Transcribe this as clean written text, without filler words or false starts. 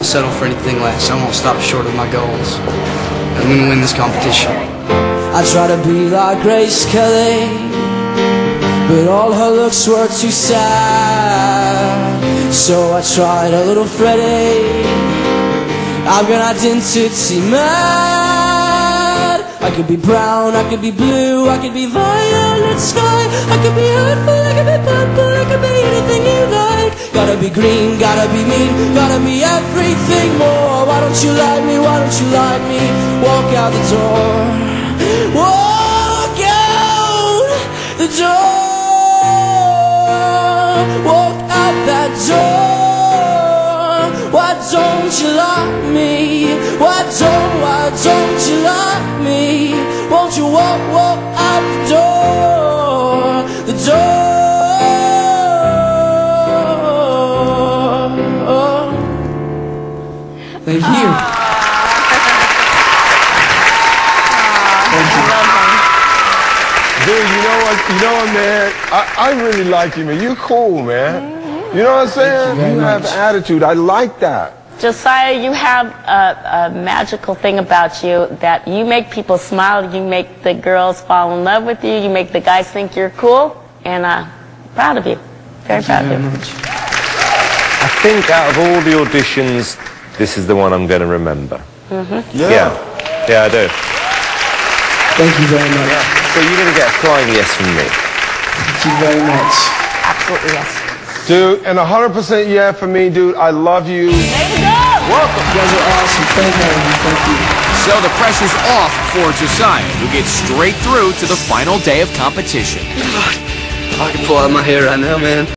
settle for anything less. I won't stop short of my goals. I'm going to win this competition. I try to be like Grace Kelly, but all her looks were too sad. So I tried a little Freddie. I'm gonna identity mad. I could be brown, I could be blue, I could be violet sky, I could be hurtful, I could be purple, I could be anything you like. Gotta be green, gotta be mean, gotta be everything more. Why don't you like me, why don't you like me? Walk out the door, walk out the door, walk out that door. Why don't you like me? Why don't you like me? Won't you walk out the door, the door? Thank you. Thank you. Dude, you know what, man? I really like you, man. You're cool, man. You know what I'm saying? You have attitude. I like that. Josiah, you have a magical thing about you that you make people smile, you make the girls fall in love with you, you make the guys think you're cool, and proud of you. Very proud of you. I think out of all the auditions, this is the one I'm going to remember. Yeah, I do. Thank you very much. Yeah. So you're going to get a flying yes from me. Thank you very much. Absolutely yes. Dude, and 100% yeah for me, dude. I love you. There you go. Welcome. You guys are awesome. Thank you. Thank you. So the pressure's off for Josiah, who gets straight through to the final day of competition. I can pull out my hair right now, man.